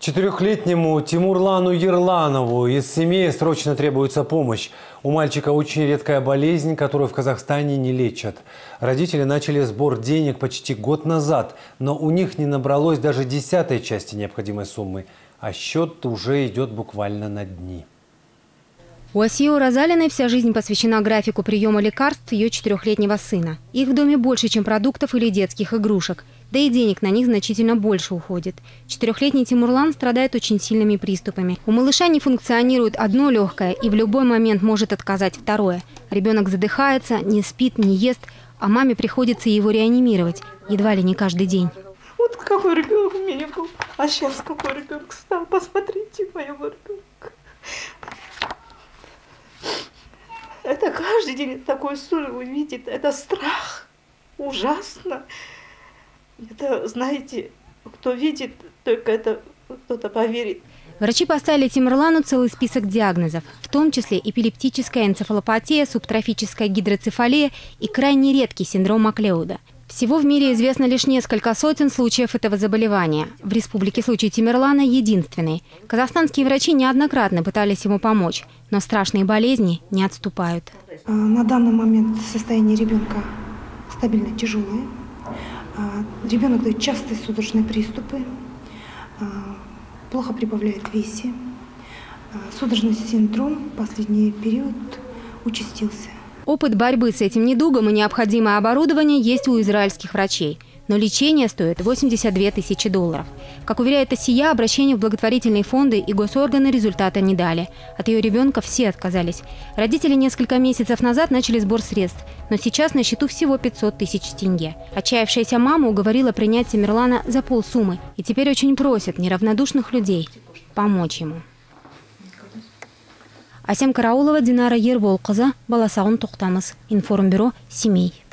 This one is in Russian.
4-летнему Тимурлану Ерланову из семьи срочно требуется помощь. У мальчика очень редкая болезнь, которую в Казахстане не лечат. Родители начали сбор денег почти год назад, но у них не набралось даже 10-й части необходимой суммы. А счет уже идет буквально на дни. У Асии Уразалиной вся жизнь посвящена графику приема лекарств ее 4-летнего сына. Их в доме больше, чем продуктов или детских игрушек. Да и денег на них значительно больше уходит. 4-летний Тимурлан страдает очень сильными приступами. У малыша не функционирует одно легкое и в любой момент может отказать второе. Ребенок задыхается, не спит, не ест, а маме приходится его реанимировать едва ли не каждый день. Вот какой ребенок у меня был, а сейчас какой ребенок стал. Посмотрите моего ребенка. Это каждый день такой сон увидит. Это страх. Ужасно. Это, знаете, кто видит, только это кто-то поверит. Врачи поставили Тимурлану целый список диагнозов, в том числе эпилептическая энцефалопатия, субтрофическая гидроцефалия и крайне редкий синдром Маклеуда. Всего в мире известно лишь несколько сотен случаев этого заболевания. В республике случай Тимурлана единственный. Казахстанские врачи неоднократно пытались ему помочь, но страшные болезни не отступают. На данный момент состояние ребенка стабильно тяжелое. Ребенок дает частые судорожные приступы, плохо прибавляет в весе. Судорожный синдром в последний период участился. Опыт борьбы с этим недугом и необходимое оборудование есть у израильских врачей. Но лечение стоит $82 тысячи. Как уверяет Асия, обращение в благотворительные фонды и госорганы результата не дали. От ее ребенка все отказались. Родители несколько месяцев назад начали сбор средств, но сейчас на счету всего 500 тысяч тенге. Отчаявшаяся мама уговорила принять Тимурлана за полсуммы и теперь очень просит неравнодушных людей помочь ему. Асем Караулова, Динара Ерболқызы, Баласағын Тоқтамыс, Информбюро, Семей.